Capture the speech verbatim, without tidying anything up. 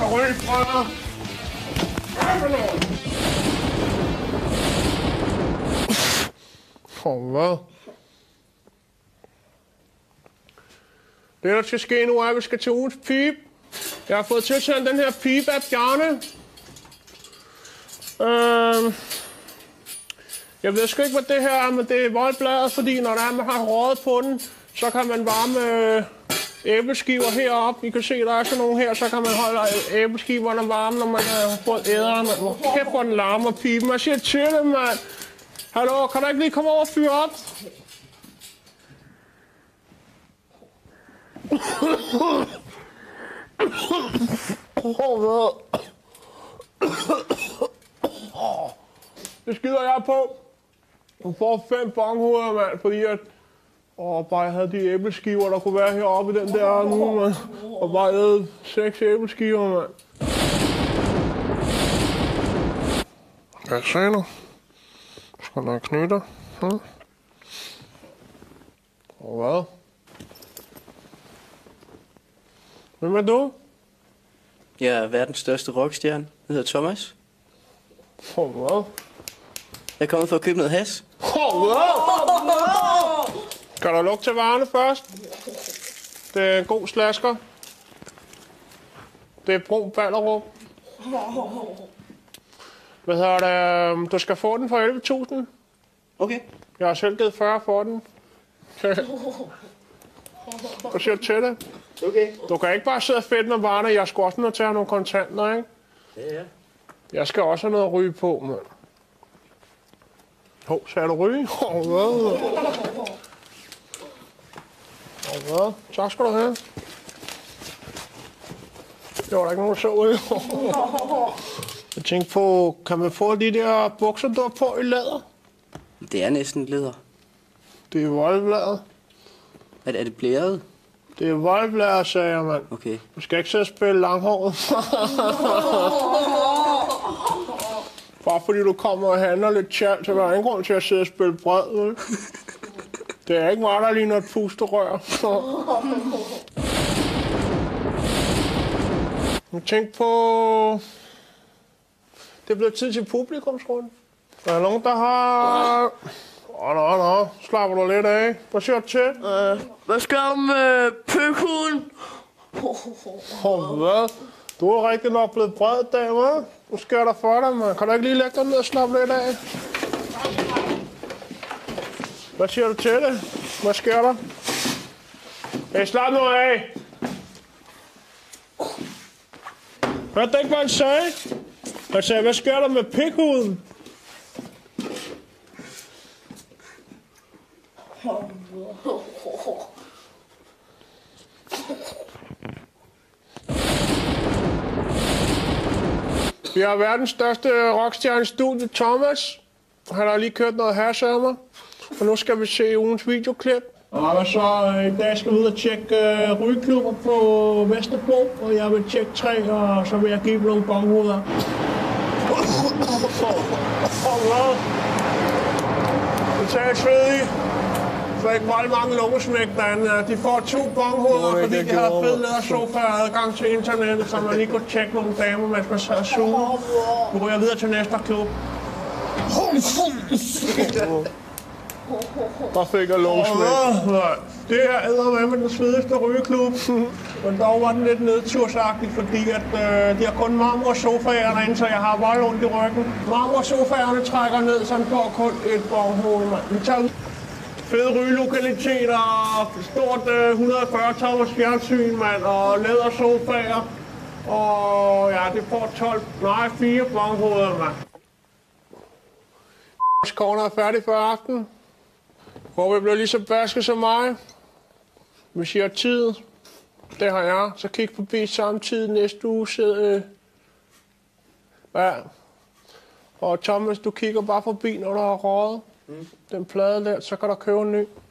ryg fra. For hvad? Det, der skal ske nu, er, at vi skal til ugens pip. Jeg har fået tilsendt den her pip af Bjarne. Øh, jeg ved sgu ikke, hvad det her er, men det er voldbladet, fordi når der er, man har røget på den, så kan man varme æbleskiver heroppe. I kan se, der er sådan nogle her, så kan man holde æbleskiverne varme, når man har fået æderen. Kæft, hvor den larmer pipen. Jeg siger til dem, mand. Hallo, kan du ikke lige komme over og fyre op? Det skider jeg på. Du får fem bonghoveder, mand, fordi at... Åh, bare jeg havde de æbleskiver, der kunne være heroppe i den der nu, mand. Og bare æde seks æbleskiver, mand. Hvad sagde du? Skal der knytter? Hm? Og hvad? Hvem er du? Jeg er verdens største rockstjerne. Jeg hedder Thomas. For hvad? Jeg er kommet for at købe noget has. For hvad? Skal der lugte til varerne først? Det er en god slasker. Det er brun Ballerup. Hvad hedder det? Du skal få den for elleve tusind. Okay. Jeg har selv givet fyrre for den. Hvad siger du til det? Okay. Du kan ikke bare sidde fedt med varerne. Jeg skal også nødt til at have nogle kontanter, ikke? Ja, ja. Jeg skal også have noget at ryge på, mand. Hov, sagde du ryge? Hov, hvad? Hov, hvad? Tak skal du have. Det var der ikke nogen, der så ryge. Jeg tænkte på, kan man få de der bukser, du har på i læder? Det er næsten læder. Det er voldbladet. Er det, er det blæret? Det er voldbladet, sagde jeg, mand. Okay. Du skal ikke sidde og spille langhåret. Bare fordi du kommer og handler lidt tjalt, så der er ingen grund til at sidde og spille brød, vel? Det er ikke meget, der ligner et pusterør. Jeg tænkte på... Det er blevet tid til publikumsrunden. Der er nogen, der har... Åh, nå, nå. Slapper du lidt af. Hvad siger du til? Øh, hvad skal du med pøkhuden? Åh, hvad? Du er rigtig nok blevet bred, damer. Nu sker der for dig, man. Kan du ikke lige lægge dig ned og slappe lidt af? Hvad siger du til det? Hvad sker der? Hey, slap nu af! Hørte du ikke, hvad han sagde? Han sagde, hvad sker der med pikhuden? Vi har verdens største rockstjerne i studiet, Thomas. Han har lige kørt noget hash af mig. Og nu skal vi se ugens videoklip. Og så i dag skal vi ud og tjekke uh, rygeklubber på Vesterbro. Og jeg vil tjekke tre, og så vil jeg give dem nogle bonghoveder. Det tager svedig. For ikke meget mange lungesmæk derinde. De får to bonghoveder, fordi de har fed lædersofa og adgang til internettet, så man lige kunne tjekke nogle damer, mens man sad og suge. Nu går jeg videre til næste klub. Der fik jeg lungesmæk. Det her æder med den svedigste rygeklub. Men dog var den lidt nedtursagtig, fordi at, øh, de har kun marmorsofaer derinde, så jeg har vold ondt i ryggen. Marmorsofaerne trækker ned, så den får kun et bonghoved. Vi tager ud. Fede rygelokaliteter, stort øh, et hundrede og fyrre tommers fjernsyn, mand, og lædersofaer. Og ja, det får tolv, nej, fire bonghoveder, mand. Corner er færdig for aften. Hvor vi bliver lige så basket som mig. Vi siger tid. Det har jeg. Så kig forbi samtidig næste uge. Øh. Ja. Og Thomas, du kigger bare forbi, når der er røget. Mm. Den plade der, så kan der købe en ny.